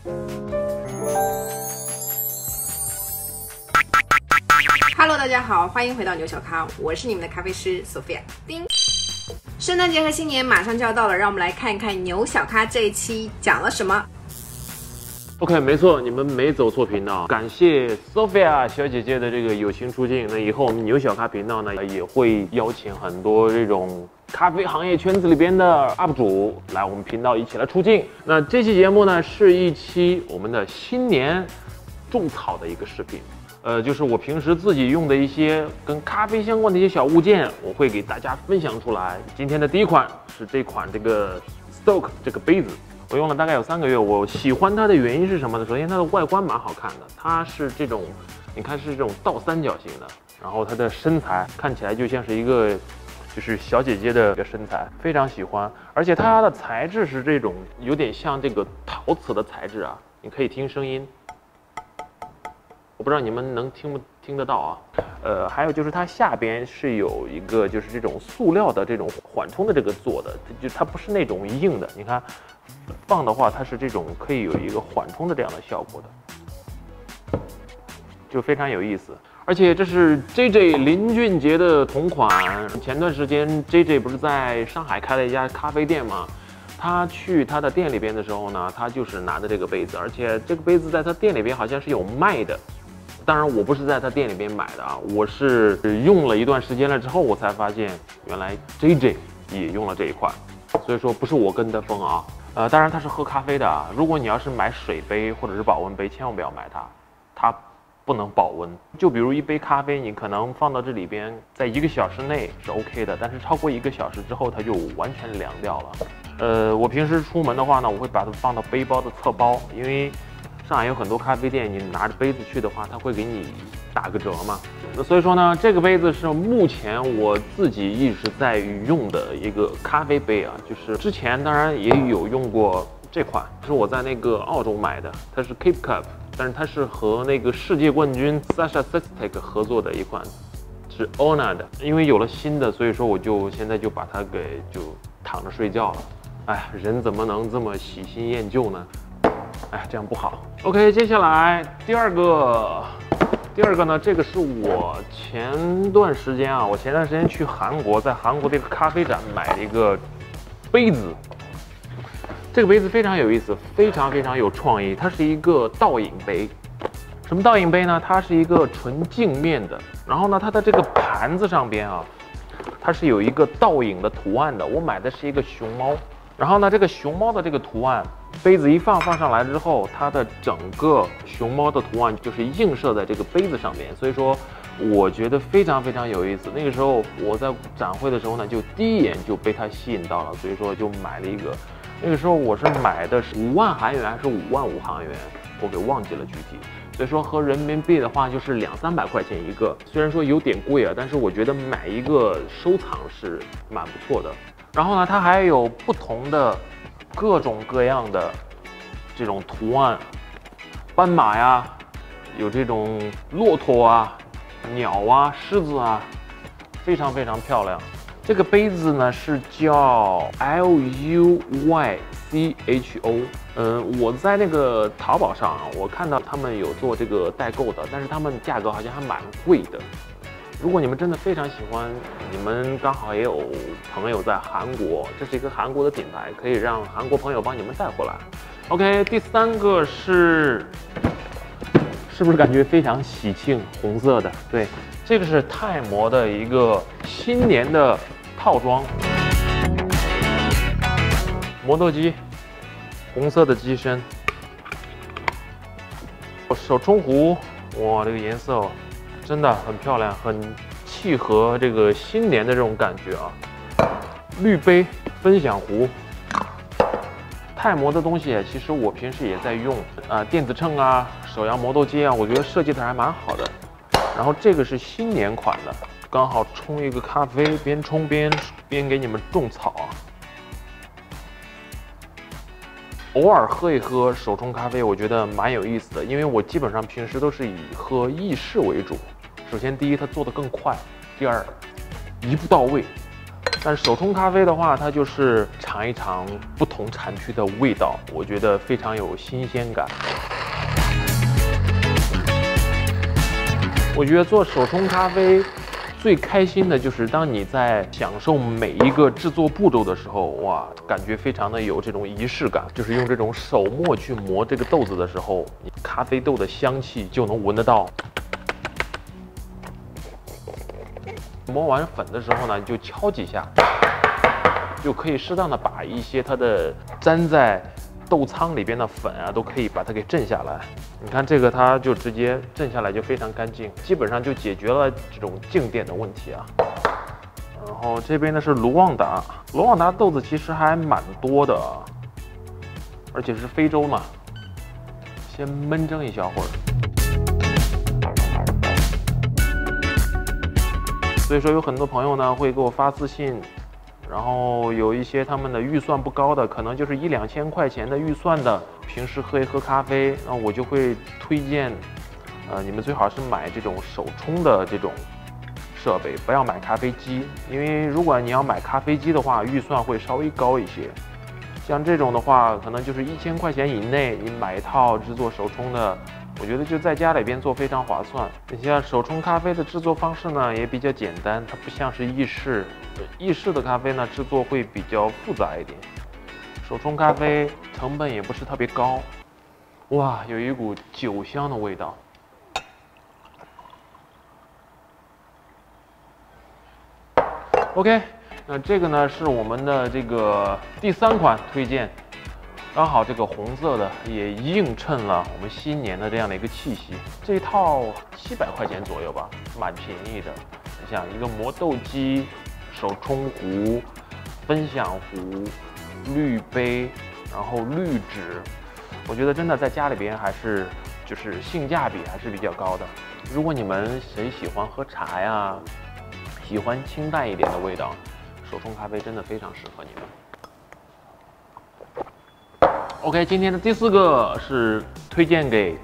Hello， 大家好，欢迎回到牛小咖，我是你们的咖啡师 Sophia。叮，圣诞节和新年马上就要到了，让我们来看一看牛小咖这一期讲了什么。 OK， 没错，你们没走错频道。感谢 Sophia 小姐姐的这个友情出镜。那以后我们牛小咖频道呢，也会邀请很多这种咖啡行业圈子里边的 UP 主来我们频道一起来出镜。那这期节目呢，是一期我们的新年种草的一个视频。就是我平时自己用的一些跟咖啡相关的一些小物件，我会给大家分享出来。今天的第一款是这款这个 Stoke 这个杯子。我用了大概有3个月，我喜欢它的原因是什么呢？首先它的外观蛮好看的，它是这种，你看是这种倒三角形的，然后它的身材看起来就像是一个就是小姐姐的一个身材，非常喜欢。而且它的材质是这种有点像这个陶瓷的材质啊，你可以听声音，我不知道你们能听得到啊。还有就是它下边是有一个就是这种塑料的这种缓冲的这个做的，它不是那种硬的，你看。放的话，它是这种可以有一个缓冲的这样的效果的，就非常有意思。而且这是 JJ 林俊杰的同款。前段时间 JJ 不是在上海开了一家咖啡店吗？他去他的店里边的时候呢，他就是拿的这个杯子，而且这个杯子在他店里边好像是有卖的。当然我不是在他店里边买的啊，我是用了一段时间了之后，我才发现原来 JJ 也用了这一款，所以说不是我跟的风啊。当然它是喝咖啡的啊。如果你要是买水杯或者是保温杯，千万不要买它，它不能保温。就比如一杯咖啡，你可能放到这里边，在1个小时内是 OK 的，但是超过1个小时之后，它就完全凉掉了。我平时出门的话呢，我会把它放到背包的侧包，因为上海有很多咖啡店，你拿着杯子去的话，它会给你打个折嘛。所以说呢，这个杯子是目前我自己一直在用的一个咖啡杯啊，就是之前当然也有用过这款，是我在那个澳洲买的，它是 Keep Cup， 但是它是和那个世界冠军 Sasha Sestek 合作的一款，是 Honor 的。因为有了新的，所以说我就现在就把它给就躺着睡觉了。哎，人怎么能这么喜新厌旧呢？哎，这样不好。OK， 接下来第二个呢，这个是我前段时间去韩国，在韩国这个咖啡展买了一个杯子。这个杯子非常有意思，非常有创意。它是一个倒影杯。什么倒影杯呢？它是一个纯镜面的，然后呢，它的这个盘子上边啊，它是有一个倒影的图案的。我买的是一个熊猫，然后呢，这个熊猫的这个图案。杯子一放上来之后，它的整个熊猫的图案就是映射在这个杯子上面，所以说我觉得非常有意思。那个时候我在展会的时候呢，就第一眼就被它吸引到了，所以说就买了一个。那个时候我是买的是5万韩元还是5万5韩元，我给忘记了具体。所以说和人民币的话就是200-300块钱一个，虽然说有点贵啊，但是我觉得买一个收藏是蛮不错的。然后呢，它还有不同的。各种各样的这种图案，斑马呀，有这种骆驼啊、鸟啊、狮子啊，非常漂亮。这个杯子呢是叫 LUYCHO。我在那个淘宝上啊，我看到他们有做这个代购的，但是他们价格好像还蛮贵的。如果你们真的非常喜欢，你们刚好也有朋友在韩国，这是一个韩国的品牌，可以让韩国朋友帮你们带回来。OK， 第3个是不是感觉非常喜庆？红色的，对，这个是泰摩的一个新年的套装，磨豆机，红色的机身，手冲壶，哇，这个颜色。真的很漂亮，很契合这个新年的这种感觉啊。滤杯、分享壶，泰摩的东西其实我平时也在用啊，电子秤啊、手摇磨豆机啊，我觉得设计的还蛮好的。然后这个是新年款的，刚好冲一个咖啡，边冲边给你们种草啊。偶尔喝一喝手冲咖啡，我觉得蛮有意思的，因为我基本上平时都是以喝意式为主。首先，第一，它做得更快；第二，一步到位， 但手冲咖啡的话，它就是尝一尝不同产区的味道，我觉得非常有新鲜感。我觉得做手冲咖啡最开心的就是当你在享受每一个制作步骤的时候，哇，感觉非常的有这种仪式感。就是用这种手磨去磨这个豆子的时候，咖啡豆的香气就能闻得到。磨完粉的时候呢，你就敲几下，就可以适当的把一些它的粘在豆仓里边的粉啊，都可以把它给震下来。你看这个，它就直接震下来，就非常干净，基本上就解决了这种静电的问题啊。然后这边呢是卢旺达，卢旺达豆子其实还蛮多的，而且是非洲嘛。先焖蒸一小会儿。所以说有很多朋友呢会给我发私信。然后有一些他们的预算不高的，可能就是1、2千块钱的预算的，平时喝一喝咖啡，那我就会推荐，你们最好是买这种手冲的这种设备，不要买咖啡机，因为如果你要买咖啡机的话，预算会稍微高一些。像这种的话，可能就是1000块钱以内，你买一套制作手冲的，我觉得就在家里边做非常划算。你像手冲咖啡的制作方式呢，也比较简单，它不像是意式。意式的咖啡呢，制作会比较复杂一点。手冲咖啡成本也不是特别高。哇，有一股酒香的味道。OK， 那这个呢是我们的这个第3款推荐，刚好这个红色的也映衬了我们新年的这样的一个气息。这一套700块钱左右吧，蛮便宜的。你像一个磨豆机。手冲壶、分享壶、滤杯，然后滤纸，我觉得真的在家里边还是就是性价比还是比较高的。如果你们谁喜欢喝茶呀，喜欢清淡一点的味道，手冲咖啡真的非常适合你们。OK， 今天的第4个是推荐给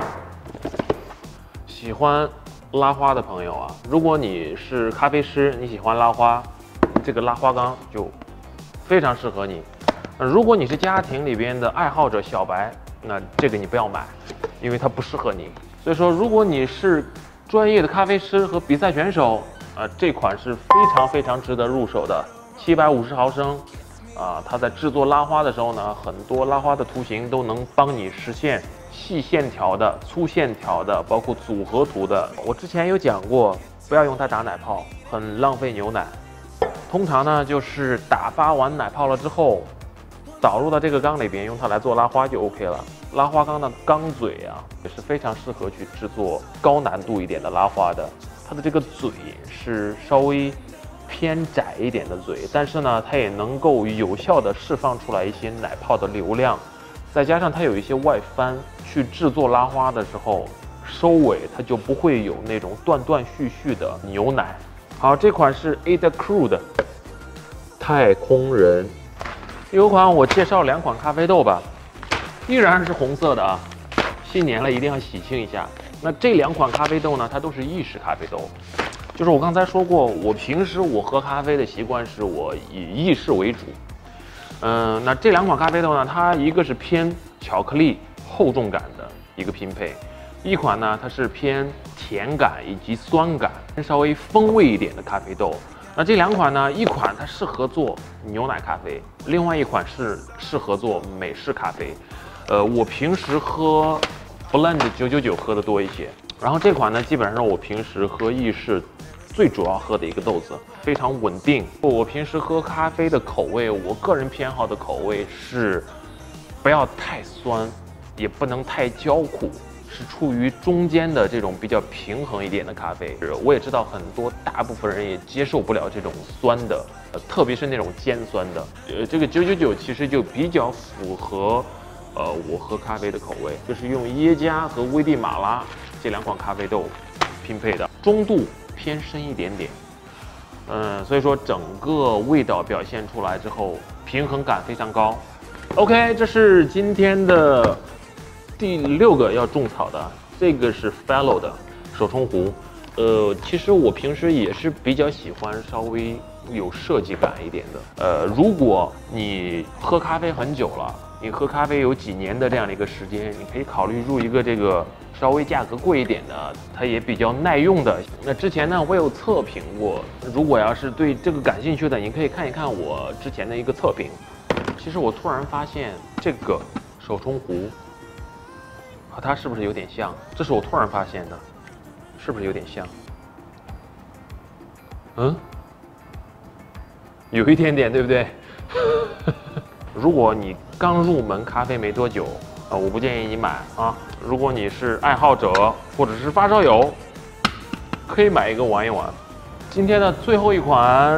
喜欢拉花的朋友啊。如果你是咖啡师，你喜欢拉花，这个拉花缸就非常适合你。如果你是家庭里边的爱好者小白，那这个你不要买，因为它不适合你。所以说，如果你是专业的咖啡师和比赛选手，这款是非常值得入手的。750毫升，它在制作拉花的时候呢，很多拉花的图形都能帮你实现细线条的、粗线条的，包括组合图的。我之前有讲过，不要用它打奶泡，很浪费牛奶。通常呢，就是打发完奶泡了之后，导入到这个缸里边，用它来做拉花就 OK 了。拉花缸的缸嘴啊，也是非常适合去制作高难度一点的拉花的。它的这个嘴是稍微偏窄一点的嘴，但是呢，它也能够有效的释放出来一些奶泡的流量。再加上它有一些外翻，去制作拉花的时候，收尾它就不会有那种断断续续的牛奶。好，这款是 Ada Crew 的太空人。有款我介绍2款咖啡豆吧，依然是红色的啊。新年了，一定要喜庆一下。那这2款咖啡豆呢，它都是意式咖啡豆。就是我刚才说过，我平时喝咖啡的习惯是我以意式为主。那这2款咖啡豆呢，它一个是偏巧克力厚重感的一个拼配，一款呢它是偏甜感以及酸感，稍微风味一点的咖啡豆。那这2款呢，一款它适合做牛奶咖啡，另外一款是适合做美式咖啡。我平时喝 Blend 999喝的多一些，然后这款呢，基本上是我平时喝意式最主要喝的一个豆子，非常稳定。我平时喝咖啡的口味，我个人偏好的口味是不要太酸，也不能太焦苦，是处于中间的这种比较平衡一点的咖啡。我也知道大部分人也接受不了这种酸的，特别是那种尖酸的。这个999其实就比较符合我喝咖啡的口味，就是用耶加和危地马拉这2款咖啡豆拼配的，中度偏深一点点。所以说整个味道表现出来之后，平衡感非常高。OK， 这是今天的第6个要种草的，这个是 Fellow 的手冲壶。其实我平时也是比较喜欢稍微有设计感一点的。如果你喝咖啡很久了，你喝咖啡有几年的这样的一个时间，你可以考虑入一个这个稍微价格贵一点的，它也比较耐用的。那之前呢，我有测评过，如果要是对这个感兴趣的，你可以看一看我之前的一个测评。其实我突然发现这个手冲壶和它是不是有点像？这是我突然发现的，是不是有点像？有一点点，对不对？如果你刚入门咖啡没多久，我不建议你买啊。如果你是爱好者或者是发烧友，可以买一个玩一玩。今天的最后一款，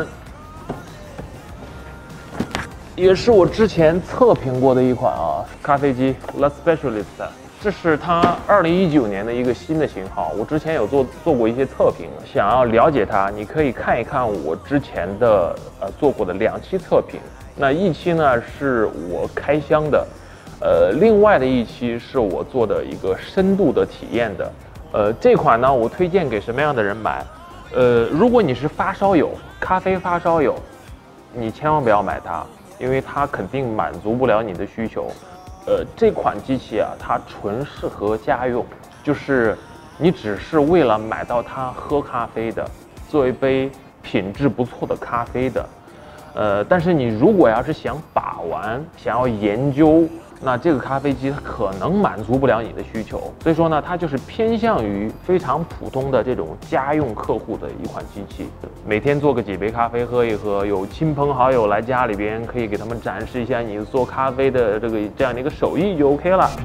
也是我之前测评过的一款啊，咖啡机 La Specialist。这是它2019年的一个新的型号，我之前有做过一些测评，想要了解它，你可以看一看我之前的做过的2期测评。那一期呢是我开箱的，另外的一期是我做的一个深度的体验的。这款呢我推荐给什么样的人买？如果你是发烧友，咖啡发烧友，你千万不要买它，因为它肯定满足不了你的需求。这款机器啊，它纯适合家用，就是你只是为了买到它喝咖啡的，做一杯品质不错的咖啡的。但是你如果要是想把玩，想要研究，那这个咖啡机它可能满足不了你的需求。所以说呢，它就是偏向于非常普通的这种家用客户的一款机器。每天做个几杯咖啡喝一喝，有亲朋好友来家里边，可以给他们展示一下你做咖啡的这样的一个手艺就 OK 了。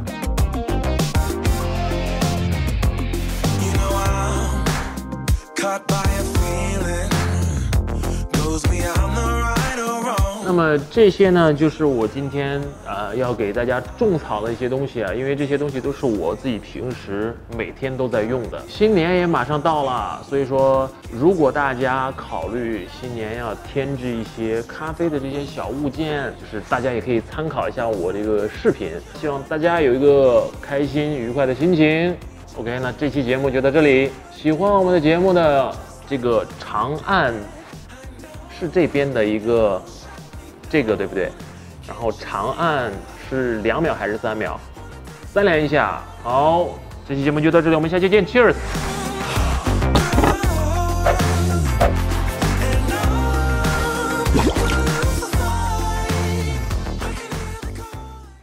那么这些呢，就是我今天要给大家种草的一些东西啊，因为这些东西都是我自己平时每天都在用的。新年也马上到了，所以说如果大家考虑新年要添置一些咖啡的这些小物件，就是大家也可以参考一下我这个视频，希望大家有一个开心愉快的心情。OK， 那这期节目就到这里。喜欢我们的节目的这个长按是这边的一个。这个对不对？然后长按是2秒还是3秒？3连一下。好，这期节目就到这里，我们下期见 ，Cheers。